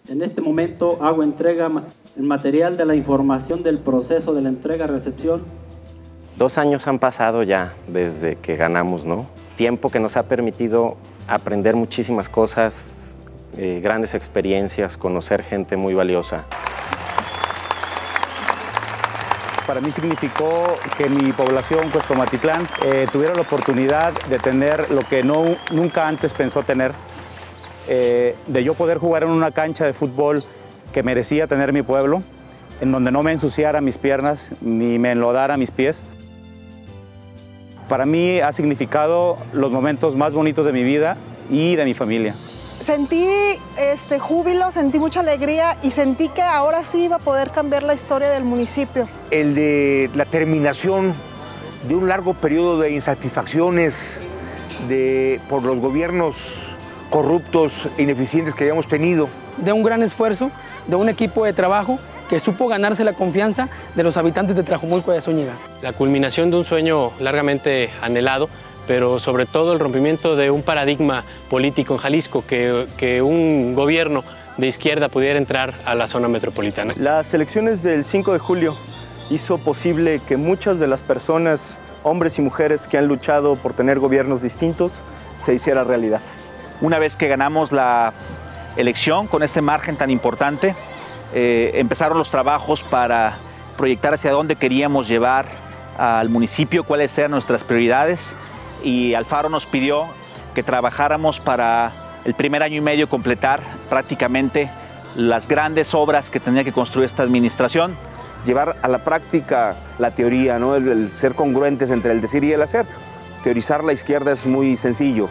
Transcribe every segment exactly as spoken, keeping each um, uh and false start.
En este momento hago entrega el material de la información del proceso de la entrega-recepción. Dos años han pasado ya desde que ganamos, ¿no? Tiempo que nos ha permitido aprender muchísimas cosas, eh, grandes experiencias, conocer gente muy valiosa. Para mí significó que mi población, Cuescomatitlán, eh, tuviera la oportunidad de tener lo que no, nunca antes pensó tener, eh, de yo poder jugar en una cancha de fútbol que merecía tener mi pueblo, en donde no me ensuciara mis piernas ni me enlodara mis pies. Para mí ha significado los momentos más bonitos de mi vida y de mi familia. Sentí este júbilo, sentí mucha alegría y sentí que ahora sí iba a poder cambiar la historia del municipio. El de la terminación de un largo periodo de insatisfacciones de, por los gobiernos corruptos e ineficientes que habíamos tenido. De un gran esfuerzo, de un equipo de trabajo que supo ganarse la confianza de los habitantes de Tlajomulco de Zúñiga. La culminación de un sueño largamente anhelado, pero sobre todo el rompimiento de un paradigma político en Jalisco, que, que un gobierno de izquierda pudiera entrar a la zona metropolitana. Las elecciones del cinco de julio hizo posible que muchas de las personas, hombres y mujeres que han luchado por tener gobiernos distintos, se hiciera realidad. Una vez que ganamos la elección con este margen tan importante, eh, empezaron los trabajos para proyectar hacia dónde queríamos llevar al municipio, cuáles eran nuestras prioridades. Y Alfaro nos pidió que trabajáramos para el primer año y medio completar prácticamente las grandes obras que tenía que construir esta administración. Llevar a la práctica la teoría, ¿no? el, el ser congruentes entre el decir y el hacer. Teorizar la izquierda es muy sencillo,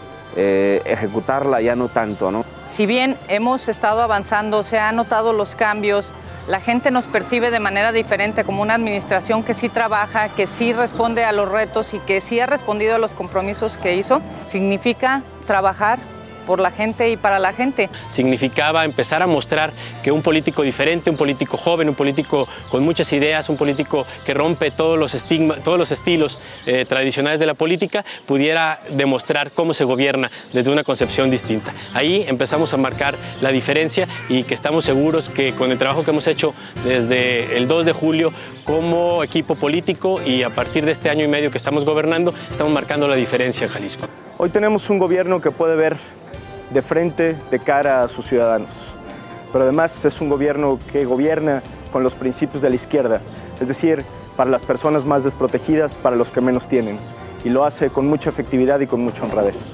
eh, ejecutarla ya no tanto, ¿no? Si bien hemos estado avanzando, se han notado los cambios, la gente nos percibe de manera diferente como una administración que sí trabaja, que sí responde a los retos y que sí ha respondido a los compromisos que hizo. Significa trabajar por la gente y para la gente. Significaba empezar a mostrar que un político diferente, un político joven, un político con muchas ideas, un político que rompe todos los estigmas, todos los estilos eh, tradicionales de la política, pudiera demostrar cómo se gobierna desde una concepción distinta. Ahí empezamos a marcar la diferencia y que estamos seguros que con el trabajo que hemos hecho desde el dos de julio como equipo político y a partir de este año y medio que estamos gobernando, estamos marcando la diferencia en Jalisco. Hoy tenemos un gobierno que puede ver de frente, de cara a sus ciudadanos. Pero además es un gobierno que gobierna con los principios de la izquierda, es decir, para las personas más desprotegidas, para los que menos tienen. Y lo hace con mucha efectividad y con mucha honradez.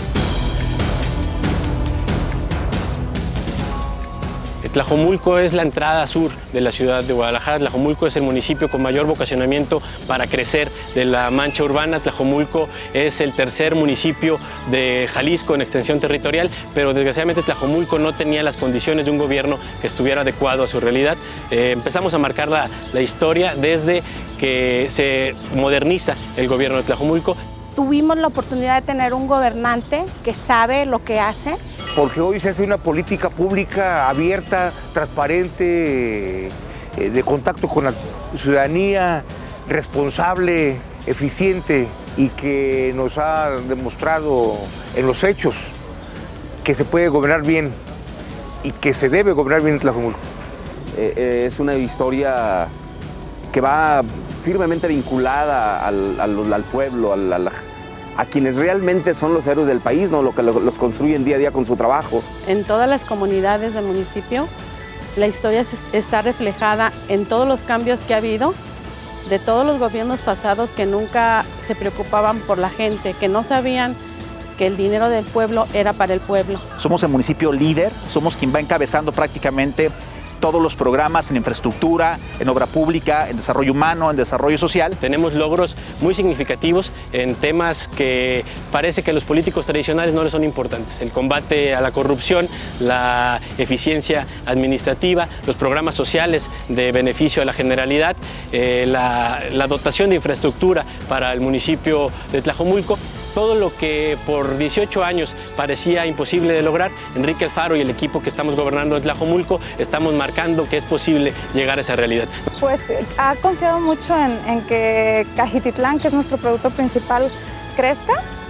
Tlajomulco es la entrada sur de la ciudad de Guadalajara. Tlajomulco es el municipio con mayor vocacionamiento para crecer de la mancha urbana. Tlajomulco es el tercer municipio de Jalisco en extensión territorial, pero desgraciadamente Tlajomulco no tenía las condiciones de un gobierno que estuviera adecuado a su realidad. Eh, empezamos a marcar la, la historia desde que se moderniza el gobierno de Tlajomulco. Tuvimos la oportunidad de tener un gobernante que sabe lo que hace. Porque hoy se hace una política pública abierta, transparente, eh, de contacto con la ciudadanía, responsable, eficiente y que nos ha demostrado en los hechos que se puede gobernar bien y que se debe gobernar bien en Tlajomulco. Eh, eh, es una historia que va firmemente vinculada al, al, al pueblo, al, al, a quienes realmente son los héroes del país, ¿no? Lo que los construyen día a día con su trabajo. En todas las comunidades del municipio, la historia está reflejada en todos los cambios que ha habido, de todos los gobiernos pasados que nunca se preocupaban por la gente, que no sabían que el dinero del pueblo era para el pueblo. Somos el municipio líder, somos quien va encabezando prácticamente todos los programas en infraestructura, en obra pública, en desarrollo humano, en desarrollo social. Tenemos logros muy significativos en temas que parece que a los políticos tradicionales no les son importantes. El combate a la corrupción, la eficiencia administrativa, los programas sociales de beneficio a la generalidad, eh, la, la dotación de infraestructura para el municipio de Tlajomulco. Todo lo que por dieciocho años parecía imposible de lograr, Enrique Alfaro y el equipo que estamos gobernando en Tlajomulco estamos marcando que es posible llegar a esa realidad. Pues ha confiado mucho en, en que Cajititlán, que es nuestro producto principal, crezca.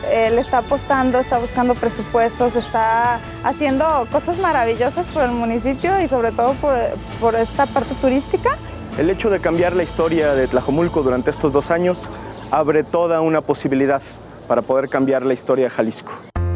él está apostando, está buscando presupuestos, está haciendo cosas maravillosas por el municipio y sobre todo por, por esta parte turística. El hecho de cambiar la historia de Tlajomulco durante estos dos años abre toda una posibilidad para poder cambiar la historia de Jalisco.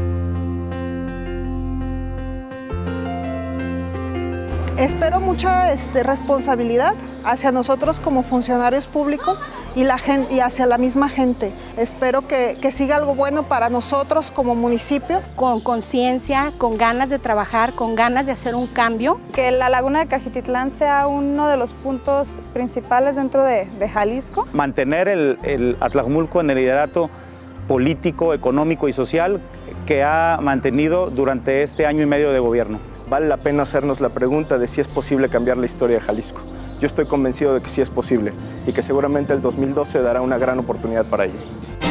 Espero mucha este, responsabilidad hacia nosotros como funcionarios públicos y, la gente, y hacia la misma gente. Espero que, que siga algo bueno para nosotros como municipio. Con conciencia, con ganas de trabajar, con ganas de hacer un cambio. Que la laguna de Cajititlán sea uno de los puntos principales dentro de, de Jalisco. Mantener el, el Atlajomulco en el liderato político, económico y social que ha mantenido durante este año y medio de gobierno. Vale la pena hacernos la pregunta de si es posible cambiar la historia de Jalisco. Yo estoy convencido de que sí es posible y que seguramente el dos mil doce dará una gran oportunidad para ello.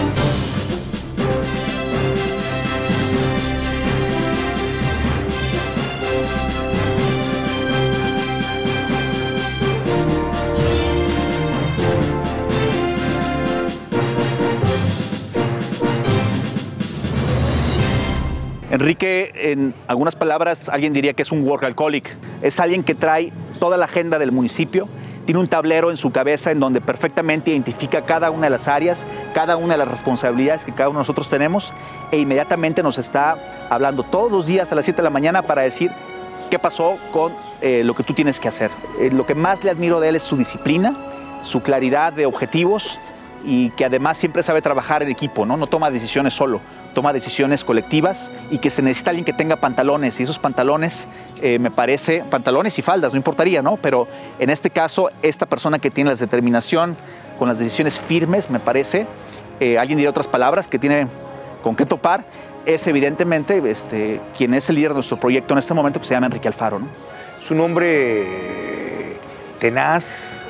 Enrique, en algunas palabras, alguien diría que es un workaholic. Es alguien que trae toda la agenda del municipio, tiene un tablero en su cabeza en donde perfectamente identifica cada una de las áreas, cada una de las responsabilidades que cada uno de nosotros tenemos e inmediatamente nos está hablando todos los días a las siete de la mañana para decir qué pasó con eh, lo que tú tienes que hacer. Eh, lo que más le admiro de él es su disciplina, su claridad de objetivos y que además siempre sabe trabajar en equipo, ¿no? No toma decisiones solo, toma decisiones colectivas y que se necesita alguien que tenga pantalones y esos pantalones, eh, me parece, pantalones y faldas, no importaría, ¿no? Pero en este caso, esta persona que tiene la determinación con las decisiones firmes, me parece, eh, alguien diría otras palabras, que tiene con qué topar, es evidentemente este, quien es el líder de nuestro proyecto en este momento, que se llama Enrique Alfaro, ¿no? Es un hombre tenaz,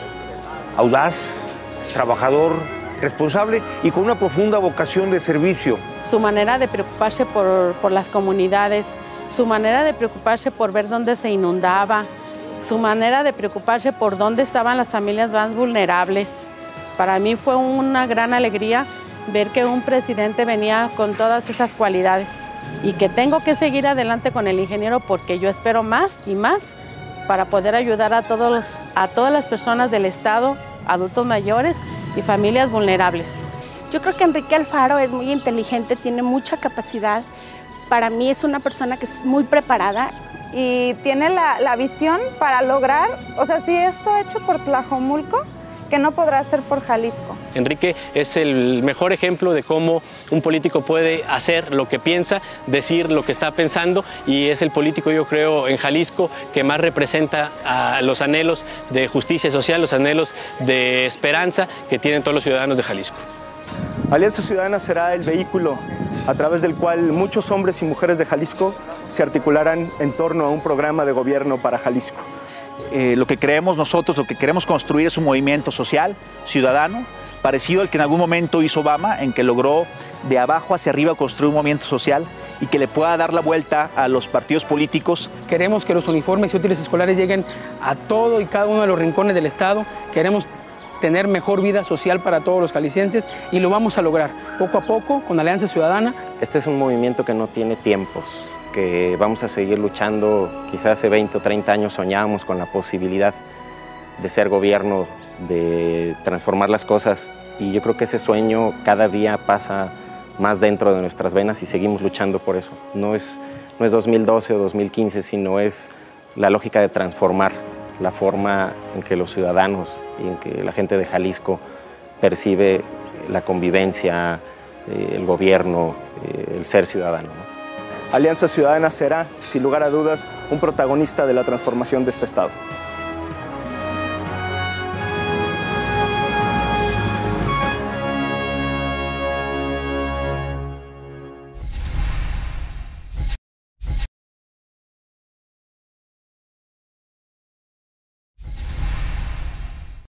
audaz, trabajador, responsable y con una profunda vocación de servicio. Su manera de preocuparse por, por las comunidades, su manera de preocuparse por ver dónde se inundaba, su manera de preocuparse por dónde estaban las familias más vulnerables. Para mí fue una gran alegría ver que un presidente venía con todas esas cualidades y que tengo que seguir adelante con el ingeniero porque yo espero más y más para poder ayudar a, todos los, a todas las personas del estado, adultos mayores y familias vulnerables. Yo creo que Enrique Alfaro es muy inteligente, tiene mucha capacidad. Para mí es una persona que es muy preparada. Y tiene la, la visión para lograr, o sea, si esto hecho por Tlajomulco, que no podrá ser por Jalisco. Enrique es el mejor ejemplo de cómo un político puede hacer lo que piensa, decir lo que está pensando y es el político, yo creo, en Jalisco que más representa a los anhelos de justicia social, los anhelos de esperanza que tienen todos los ciudadanos de Jalisco. Alianza Ciudadana será el vehículo a través del cual muchos hombres y mujeres de Jalisco se articularán en torno a un programa de gobierno para Jalisco. Eh, lo que creemos nosotros, lo que queremos construir es un movimiento social, ciudadano, parecido al que en algún momento hizo Obama, en que logró de abajo hacia arriba construir un movimiento social y que le pueda dar la vuelta a los partidos políticos. Queremos que los uniformes y útiles escolares lleguen a todo y cada uno de los rincones del estado. Queremos tener mejor vida social para todos los jaliscienses y lo vamos a lograr poco a poco con Alianza Ciudadana. Este es un movimiento que no tiene tiempos, que vamos a seguir luchando. Quizás hace veinte o treinta años soñábamos con la posibilidad de ser gobierno, de transformar las cosas y yo creo que ese sueño cada día pasa más dentro de nuestras venas y seguimos luchando por eso. No es, no es dos mil doce o dos mil quince, sino es la lógica de transformar la forma en que los ciudadanos y en que la gente de Jalisco percibe la convivencia, eh, el gobierno, eh, el ser ciudadano, ¿no? Alianza Ciudadana será, sin lugar a dudas, un protagonista de la transformación de este estado.